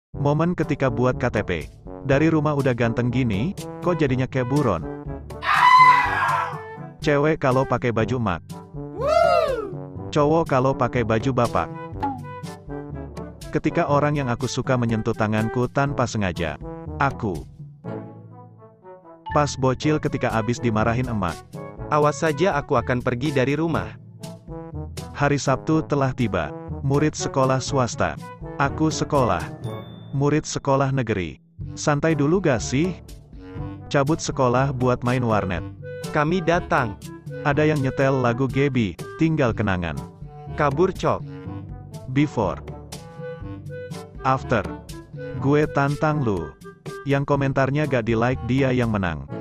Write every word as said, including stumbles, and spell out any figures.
Momen ketika buat K T P. Dari rumah udah ganteng gini, kok jadinya kayak buron? Cewek kalau pakai baju mak. Cowok kalau pakai baju bapak. Ketika orang yang aku suka menyentuh tanganku tanpa sengaja. Aku. Pas bocil ketika abis dimarahin emak. Awas saja aku akan pergi dari rumah. Hari Sabtu telah tiba. Murid sekolah swasta. Aku sekolah. Murid sekolah negeri. Santai dulu gak sih? Cabut sekolah buat main warnet. Kami datang. Ada yang nyetel lagu Gaby, tinggal kenangan. Kabur cok. Before. After. Gue tantang lu. Yang komentarnya gak di like dia yang menang.